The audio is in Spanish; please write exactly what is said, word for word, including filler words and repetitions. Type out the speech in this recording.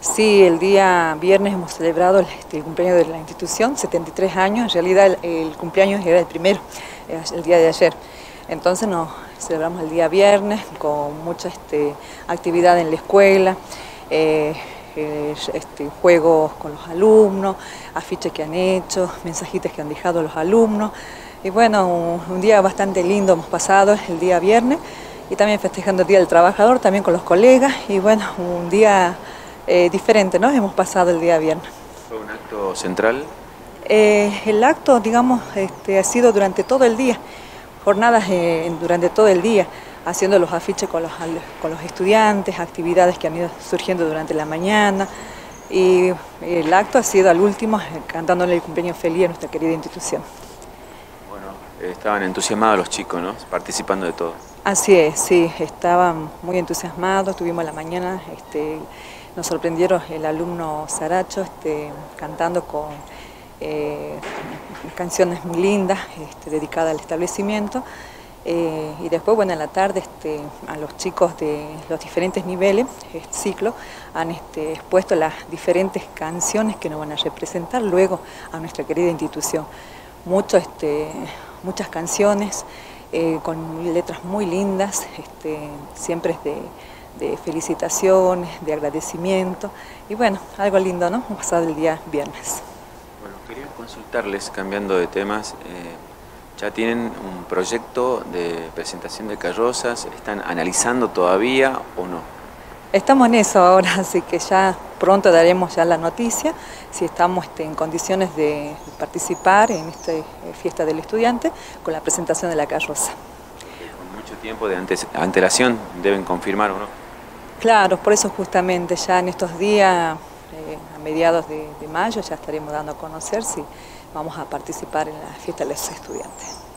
Sí, el día viernes hemos celebrado el, este, el cumpleaños de la institución, setenta y tres años, en realidad el, el cumpleaños era el primero, el día de ayer. Entonces nos celebramos el día viernes con mucha este, actividad en la escuela, eh, eh, este, juegos con los alumnos, afiches que han hecho, mensajitos que han dejado los alumnos. Y bueno, un, un día bastante lindo hemos pasado el día viernes y también festejando el Día del Trabajador, también con los colegas y bueno, un día eh, diferente, ¿no? Hemos pasado el día viernes. ¿Fue un acto central? Eh, el acto, digamos, este, ha sido durante todo el día, jornadas eh, durante todo el día, haciendo los afiches con los, con los estudiantes, actividades que han ido surgiendo durante la mañana y el acto ha sido al último cantándole el cumpleaños feliz a nuestra querida institución. Bueno, estaban entusiasmados los chicos, ¿no? Participando de todo. Así es, sí, estaban muy entusiasmados, tuvimos la mañana, este, nos sorprendieron el alumno Saracho este, cantando con eh, canciones muy lindas este, dedicadas al establecimiento eh, y después, bueno, en la tarde este, a los chicos de los diferentes niveles, el ciclo, han este, expuesto las diferentes canciones que nos van a representar luego a nuestra querida institución. Mucho, este, muchas canciones, Eh, con letras muy lindas, este, siempre es de, de felicitaciones, de agradecimiento y bueno, algo lindo, ¿no? Hemos pasado el día viernes. Bueno, quería consultarles, cambiando de temas, eh, ¿ya tienen un proyecto de presentación de carrozas? ¿Están analizando todavía o no? Estamos en eso ahora, así que ya pronto daremos ya la noticia, si estamos este, en condiciones de participar en esta fiesta del estudiante con la presentación de la carroza. Con mucho tiempo de antelación deben confirmar o no. Claro, por eso justamente ya en estos días, eh, a mediados de, de mayo, ya estaremos dando a conocer si vamos a participar en la fiesta de los estudiantes.